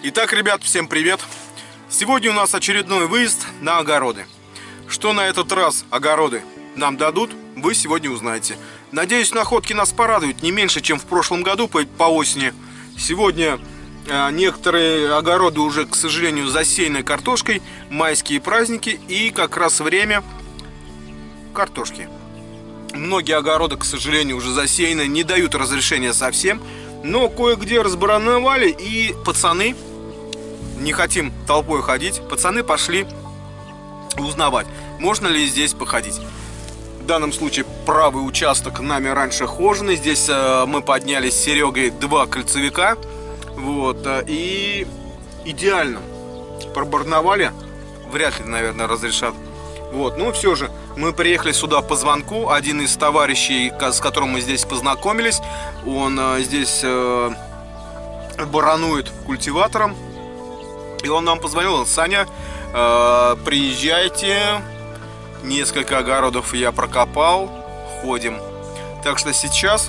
Итак, ребят, всем привет! Сегодня у нас очередной выезд на огороды. Что на этот раз огороды нам дадут, вы сегодня узнаете. Надеюсь, находки нас порадуют не меньше, чем в прошлом году по осени. Сегодня некоторые огороды уже, к сожалению, засеяны картошкой, майские праздники и как раз время картошки. Многие огороды, к сожалению, уже засеяны, не дают разрешения совсем, но кое-где разбарановали, и пацаны, не хотим толпой ходить, пацаны пошли узнавать, можно ли здесь походить. В данном случае правый участок нами раньше хоженый. Здесь мы подняли с Серегой 2 кольцевика. Вот, и идеально пробарновали. Вряд ли, наверное, разрешат. Вот, но все же мы приехали сюда по звонку. Один из товарищей, с которым мы здесь познакомились, он здесь баранует культиватором. И он нам позвонил: Саня, приезжайте, несколько огородов я прокопал, ходим. Так что сейчас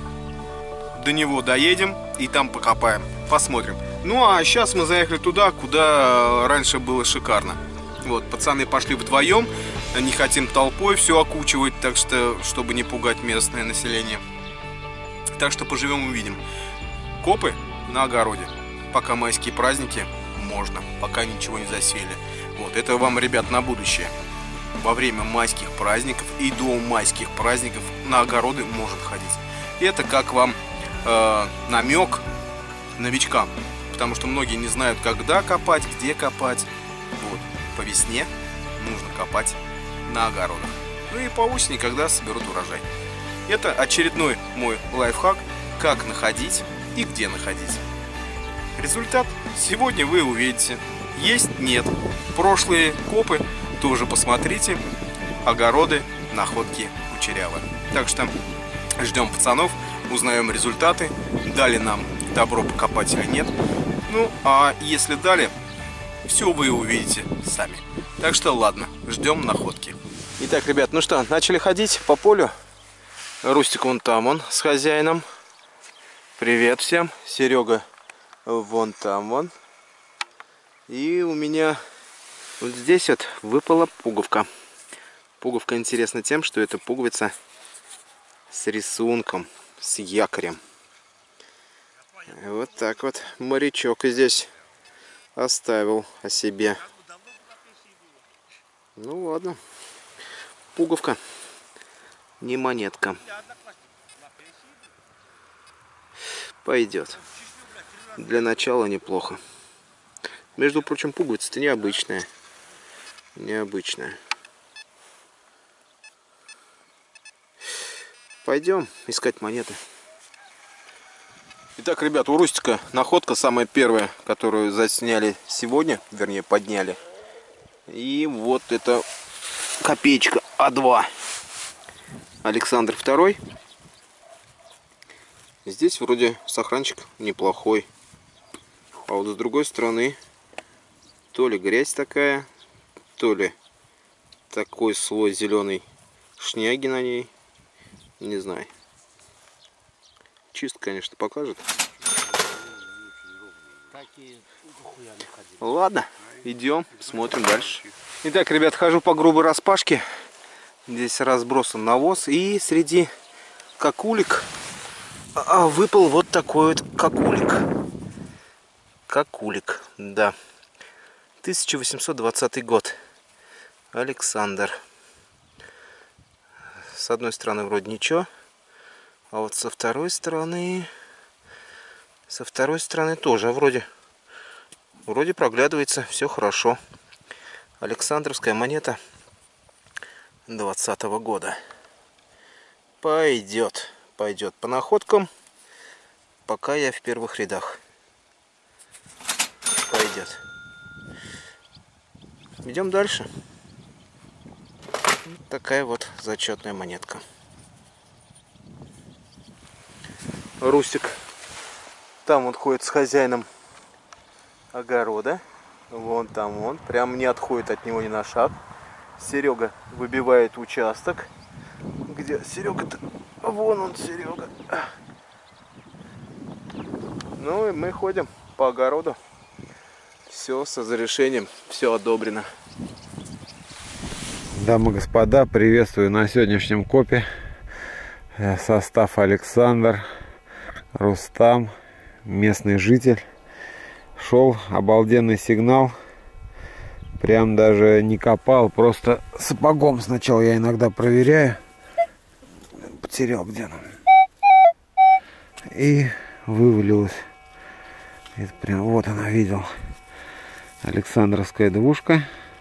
до него доедем и там покопаем, посмотрим. Ну а сейчас мы заехали туда, куда раньше было шикарно. Вот, пацаны пошли вдвоем, не хотим толпой все окучивать, так что, чтобы не пугать местное население. Так что поживем увидим. Копы на огороде, пока майские праздники. Можно, пока ничего не засеяли. Вот, это вам, ребят, на будущее. Во время майских праздников и до майских праздников на огороды может ходить. Это как вам намек новичкам. Потому что многие не знают, когда копать, где копать. Вот, по весне нужно копать на огородах. Ну и по осени, когда соберут урожай. Это очередной мой лайфхак, как находить и где находить. Результат сегодня вы увидите. Есть, нет. Прошлые копы тоже посмотрите. Огороды, находки кучерявые. Так что ждем пацанов, узнаем результаты. Дали нам добро покопать или нет. Ну, а если дали, все вы увидите сами. Так что ладно, ждем находки. Итак, ребят, ну что, начали ходить по полю. Рустик вон там, он с хозяином. Привет всем. Серега вон там, вон. И у меня вот здесь вот выпала пуговка. Пуговка интересна тем, что это пуговица с рисунком, с якорем. Вот так вот морячок здесь оставил о себе. Ну ладно. Пуговка, не монетка. Пойдет. Для начала неплохо. Между прочим, пуговица-то необычная. Необычная. Пойдем искать монеты. Итак, ребят, у Рустика находка самая первая, которую засняли сегодня, вернее, подняли. И вот это копеечка А2. Александр II. Здесь вроде сохранчик неплохой. А вот с другой стороны, то ли грязь такая, то ли такой слой зеленой шняги на ней. Не знаю. Чисто, конечно, покажет. Ладно, идем, смотрим дальше. Итак, ребят, хожу по грубой распашке. Здесь разбросан навоз. И среди кокулек выпал вот такой вот кокулик. Кокулик, да. 1820 год. Александр. С одной стороны вроде ничего. А вот со второй стороны... Со второй стороны тоже вроде проглядывается все хорошо. Александровская монета 20-го года. Пойдет. Пойдет по находкам. Пока я в первых рядах. Пойдет. Идем дальше. Вот такая вот зачетная монетка. Рустик там вот ходит с хозяином огорода. Вон там он. Прям не отходит от него ни на шаг. Серега выбивает участок. Где Серега-то? Вон он, Серега. Ну и мы ходим по огороду. Все с разрешением, все одобрено. Дамы и господа, приветствую на сегодняшнем копе. Состав: Александр, Рустам, местный житель. Шел обалденный сигнал. Прям даже не копал, просто сапогом сначала я иногда проверяю. Потерял где она. И вывалилась. Это прям вот она, видел. Александровская двушка.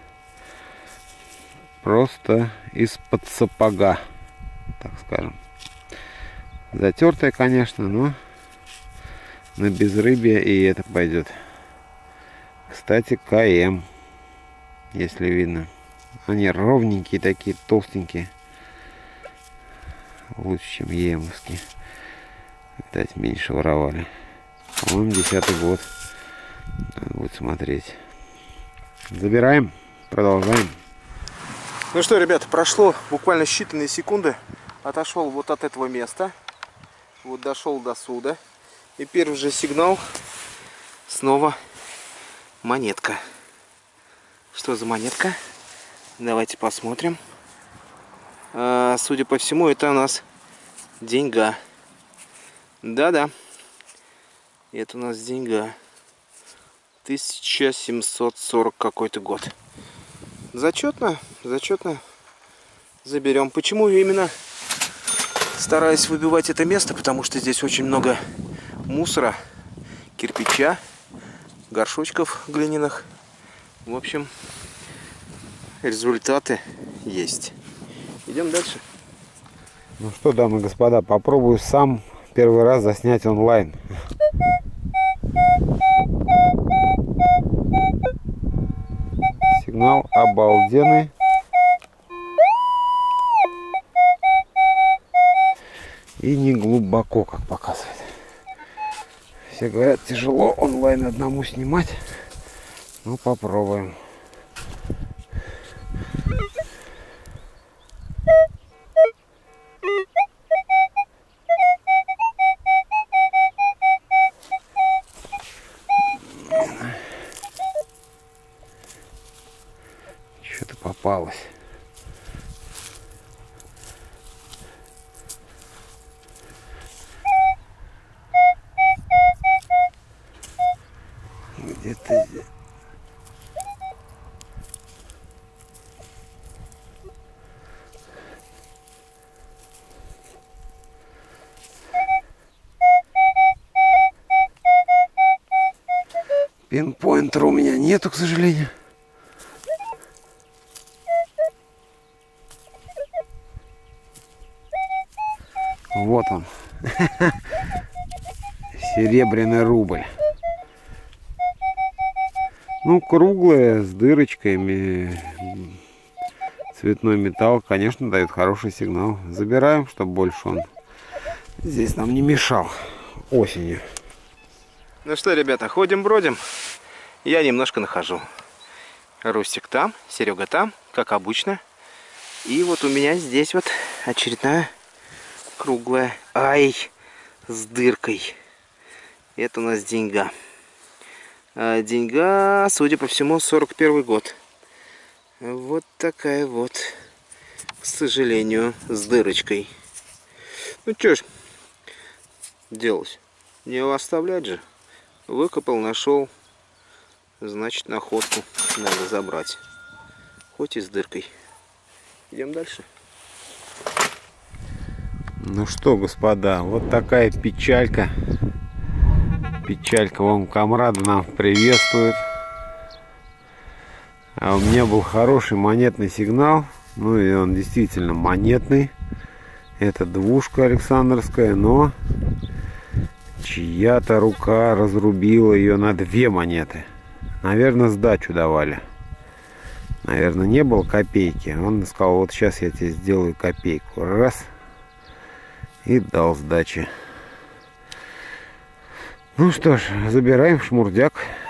Просто из-под сапога, так скажем. Затертая, конечно, но на безрыбье и это пойдет. Кстати, КМ, если видно. Они ровненькие такие, толстенькие. Лучше, чем ЕМовские. Видать, меньше воровали. По-моему, 10-й год. Надо будет смотреть. Забираем, продолжаем. Ну что, ребята, прошло буквально считанные секунды. Отошел вот от этого места. Вот дошел до суда. И первый же сигнал. Снова монетка. Что за монетка? Давайте посмотрим. Судя по всему, это у нас деньга. Да-да. Это у нас деньга. 1740 какой-то год. Зачетно, зачетно. Заберем. Почему именно стараюсь выбивать это место? Потому что здесь очень много мусора, кирпича, горшочков глиняных. В общем, результаты есть. Идем дальше. Ну что, дамы и господа, попробую сам первый раз заснять онлайн. Сигнал обалденный. И не глубоко, как показывает. Все говорят, тяжело онлайн одному снимать. Ну, попробуем. Что-то попалось. Где-то здесь. Пинпоинтера у меня нету, к сожалению. Вот он. Серебряный рубль. Ну, круглая, с дырочками. Цветной металл, конечно, дает хороший сигнал. Забираем, чтобы больше он здесь нам не мешал осенью. Ну что, ребята, ходим-бродим. Я немножко нахожу. Рустик там, Серега там, как обычно. И вот у меня здесь вот очередная круглая. Ай, с дыркой. Это у нас деньга. Деньга, судя по всему, 41 год. Вот такая вот, к сожалению, с дырочкой. Ну что ж делать? Не оставлять же. Выкопал, нашел. Значит, находку надо забрать. Хоть и с дыркой. Идем дальше. Ну что, господа, вот такая печалька. Печалька, вон комрады нам приветствует. А у меня был хороший монетный сигнал. Ну и он действительно монетный. Это двушка Александровская, но чья-то рука разрубила ее на 2 монеты. Наверное, сдачу давали. Наверное, не было копейки. Он сказал, вот сейчас я тебе сделаю копейку. Раз. И дал сдачи. Ну что ж, забираем шмурдяк.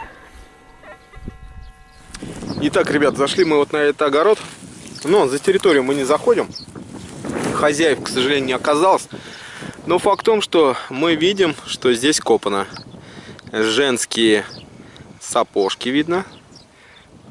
Итак, ребят, зашли мы вот на этот огород. Но за территорию мы не заходим. Хозяев, к сожалению, не оказалось. Но факт в том, что мы видим, что здесь копано. Женские сапожки видно.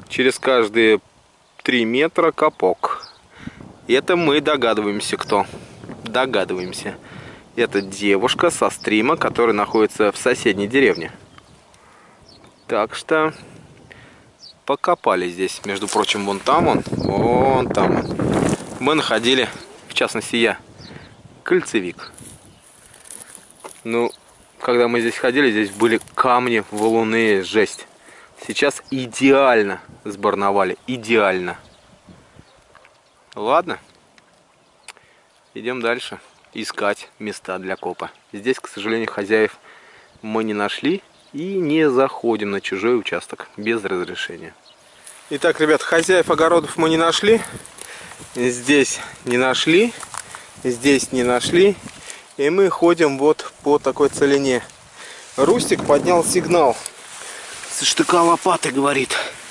Через каждые 3 метра копок. Это мы догадываемся, кто. Догадываемся. Это девушка со стрима, которая находится в соседней деревне. Так что покопали здесь. Между прочим, вон там вон там мы находили, в частности я, кольцевик. Ну, когда мы здесь ходили, здесь были камни, валуны, жесть. Сейчас идеально сбарновали, идеально. Ладно, идем дальше искать места для копа. Здесь, к сожалению, хозяев мы не нашли и не заходим на чужой участок без разрешения. Итак, ребят, хозяев огородов мы не нашли. Здесь не нашли, здесь не нашли. И мы ходим вот по такой целине. Рустик поднял сигнал со штыка лопаты, говорит.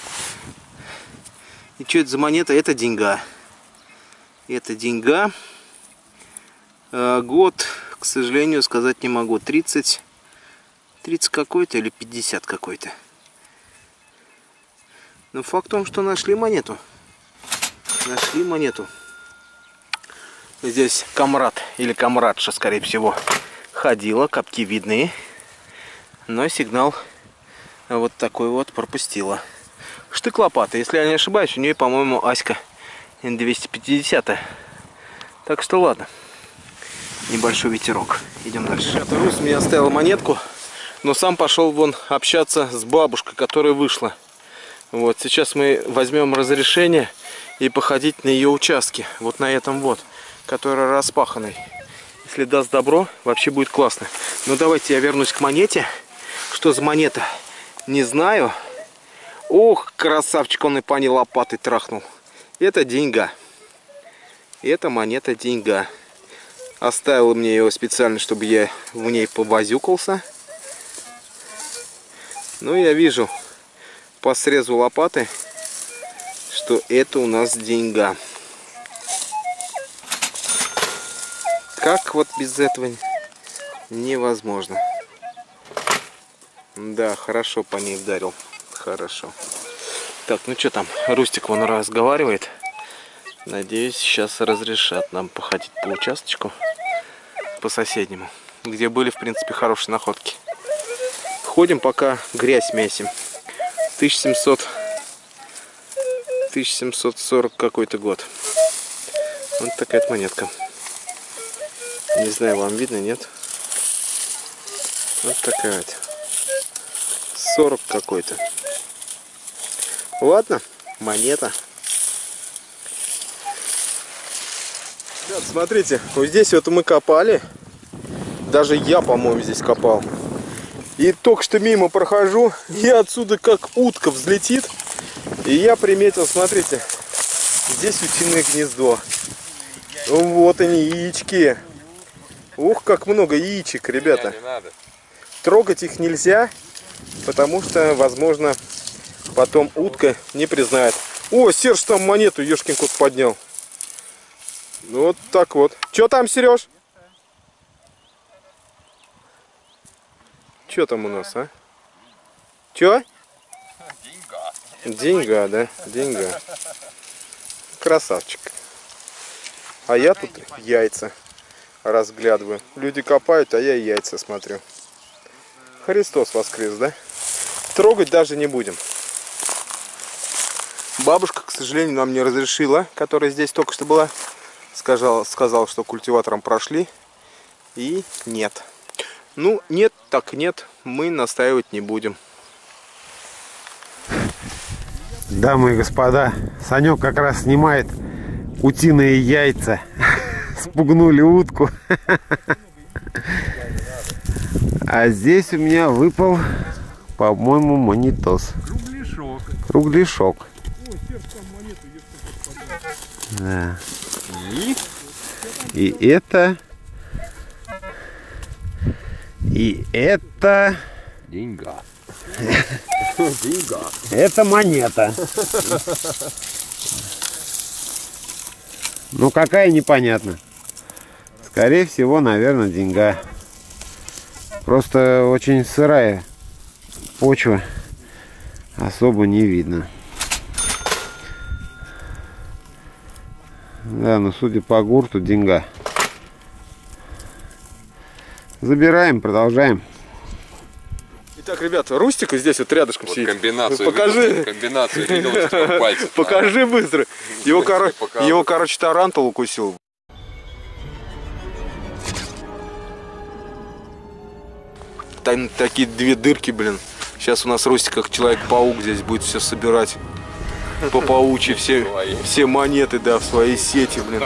И что это за монета? Это деньга. Это деньга. Год, к сожалению, сказать не могу. 30 какой-то или 50 какой-то. Но факт в том, что нашли монету. Нашли монету. Здесь комрад или комрадша, скорее всего, ходила, копки видны. Но сигнал вот такой вот пропустила. Штык лопаты, если я не ошибаюсь, у нее, по-моему, Аська 250. Так что ладно. Небольшой ветерок. Идем дальше. Это Рус мне оставил монетку, но сам пошел вон общаться с бабушкой, которая вышла. Вот, сейчас мы возьмем разрешение и походить на ее участке. Вот на этом вот, который распаханный. Если даст добро, вообще будет классно. Но давайте я вернусь к монете. Что за монета? Не знаю. Ох, красавчик, он и пани лопатой трахнул. Это деньга. Это монета деньга. Оставил мне его специально, чтобы я в ней побазюкался. Ну, я вижу по срезу лопаты, что это у нас деньга. Как вот без этого невозможно. Да, хорошо по ней вдарил. Хорошо. Так, ну что там? Рустик вон разговаривает. Надеюсь, сейчас разрешат нам походить по участочку, по соседнему, где были, в принципе, хорошие находки. Ходим, пока грязь месим. 1740 какой-то год. Вот такая монетка. Не знаю, вам видно, нет? Вот такая вот. 40 какой-то. Ладно, монета. Ребят, смотрите, вот здесь вот мы копали. Даже я, по-моему, здесь копал. И только что мимо прохожу, и отсюда как утка взлетит. И я приметил, смотрите, здесь утиное гнездо. Вот они, яички. Ух, как много яичек, ребята. Трогать их нельзя, потому что, возможно, потом утка не признает. О, Серж там монету, ешкин кот, поднял. Вот так вот. Че там, Сереж? Че там у нас, а? Че? Деньга, да? Деньга. Красавчик. А я тут яйца разглядываю. Люди копают, а я яйца смотрю. Христос воскрес, да? Трогать даже не будем. Бабушка, к сожалению, нам не разрешила, которая здесь только что была. Сказал, что культиватором прошли. И нет. Ну, нет, так нет. Мы настаивать не будем. Дамы и господа, Санек как раз снимает утиные яйца. Спугнули утку. А здесь у меня выпал, по-моему, монетос. Кругляшок. Кругляшок. Да. И это... Деньга. Деньга. Это монета. Ну, какая, непонятно. Скорее всего, наверное, деньга. Просто очень сырая почва. Особо не видно. Да, но судя по гурту, деньга. Забираем, продолжаем. Итак, ребята, Рустика здесь вот рядышком Вот сидит. комбинацию. Покажи. Комбинацию видел, что пальцы. Покажи быстро. Его, короче, тарантул укусил. Там такие две дырки, блин. Сейчас у нас Рустик, как Человек-паук, здесь будет все собирать. По паучьи все монеты, да, в своей сети, блин.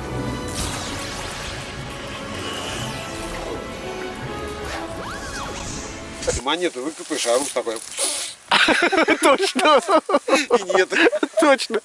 Монету выкупаешь, а Рус такой... Точно. Нет. Точно.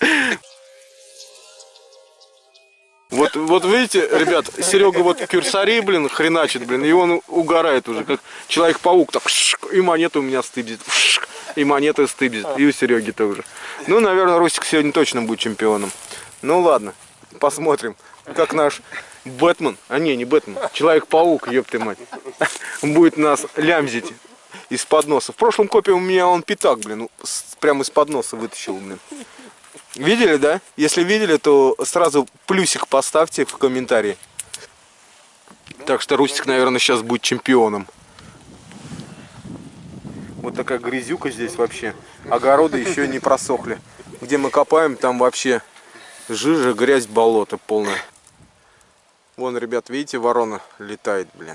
Вот видите, ребят, Серега вот кюрсари, блин, хреначит, блин, и он угорает уже, как Человек-паук, так, и монета у меня стыбзит, и монета стыбзит, и у Сереги тоже. Ну, наверное, Рустик сегодня точно будет чемпионом. Ну, ладно, посмотрим, как наш Бэтмен, не Бэтмен, Человек-паук, ёпты мать, будет нас лямзить из-под носа. В прошлом копе у меня он пятак, блин, прямо из-под носа вытащил, блин. Видели, да? Если видели, то сразу плюсик поставьте в комментарии. Так что Рустик, наверное, сейчас будет чемпионом. Вот такая грязюка здесь вообще. Огороды еще не просохли. Где мы копаем, там вообще жижа, грязь, болото полное. Вон, ребят, видите, ворона летает, блин.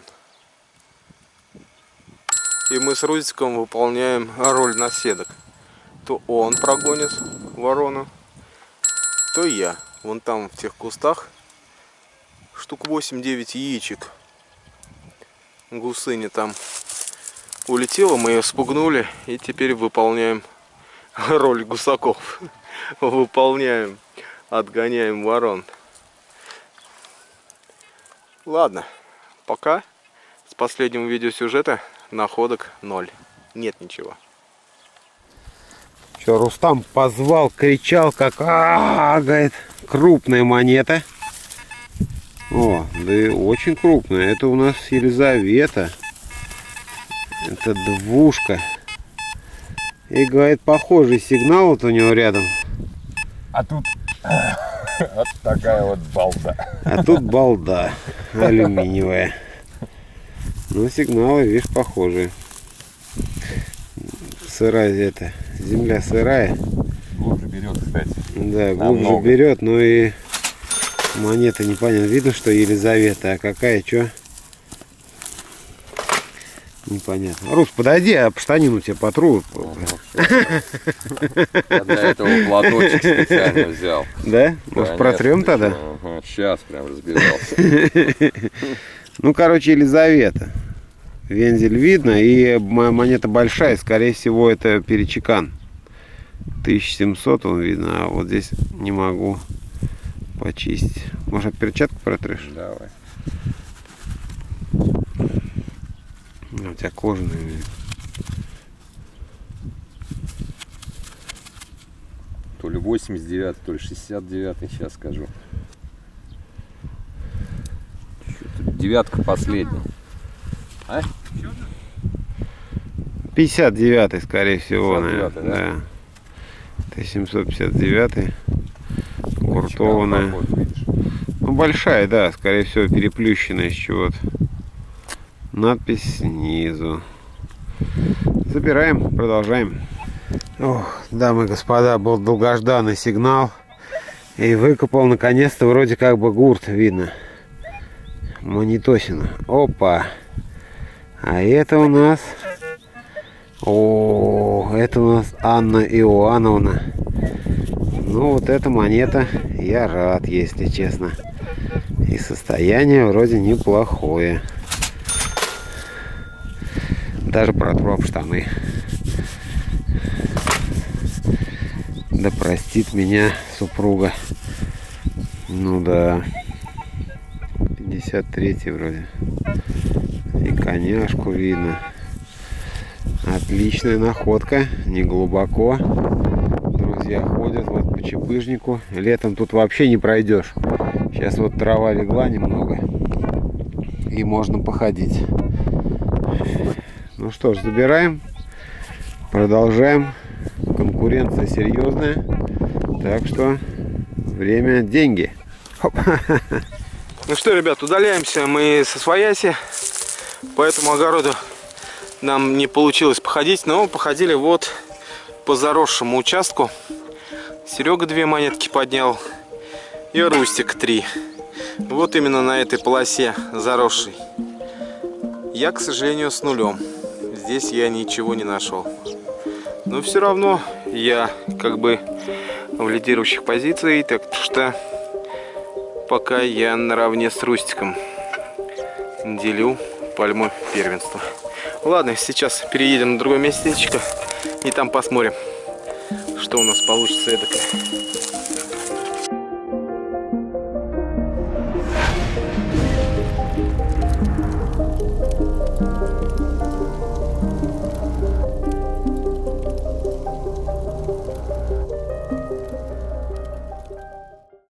И мы с Рустиком выполняем роль наседок. То он прогонит ворону, то я. Вон там в тех кустах штук 8-9 яичек. Гусыня там улетела, мы ее спугнули и теперь выполняем роль гусаков. Выполняем, отгоняем ворон. Ладно, пока с последнего видеосюжета находок 0. Нет ничего. Что, Рустам позвал, кричал, как говорит, крупная монета. О, да и очень крупная. Это у нас Елизавета. Это двушка. И, говорит, похожий сигнал вот у него рядом. А тут вот такая вот балда. А тут балда алюминиевая. Ну, сигналы, видишь, похожие. Сырая это, земля сырая. Глубже берет, кстати. Да, глубже берет, но и монета непонятно. Видно, что Елизавета, а какая, что? Непонятно. Рус, подойди, а штанину тебе потру. Я для этого платочек специально взял. Да? Может, протрем тогда? Ага, сейчас прям разбирался. Ну, короче, Елизавета. Вензель видно, и монета большая, скорее всего, это перечекан. 1700 он видно, а вот здесь не могу почистить. Может, перчатку протрешь? Давай. У тебя кожаные. То ли 89, то ли 69, сейчас скажу. Девятка последняя. А? 59-й, скорее всего, 59-й, наверное. Да. 1759-й. Гуртованная. Ну, большая, да, скорее всего, переплющенная с чего-то. Надпись снизу. Забираем, продолжаем. Ох, дамы и господа, был долгожданный сигнал. И выкопал, наконец-то, вроде как бы гурт видно. Монетосина. Опа. А это у нас... О, это у нас Анна Иоанновна. Ну, вот эта монета, я рад, если честно. И состояние вроде неплохое. Даже протру об штаны. Да простит меня супруга. Ну да. 53-й вроде. И коняшку видно. Отличная находка. Не глубоко. Друзья ходят вот по чепыжнику. Летом тут вообще не пройдешь. Сейчас вот трава легла немного. И можно походить. Ну что ж, забираем. Продолжаем. Конкуренция серьезная. Так что время деньги. Хоп. Ну что, ребят, удаляемся мы со свояси. По этому огороду нам не получилось походить, но походили вот по заросшему участку. Серега 2 монетки поднял и Рустик 3. Вот именно на этой полосе заросшей. Я, к сожалению, с нулем. Здесь я ничего не нашел. Но все равно я как бы в лидирующих позициях, так что пока я наравне с Рустиком делю пальму первенства. Ладно, сейчас переедем на другое местечко и там посмотрим, что у нас получится эдакое.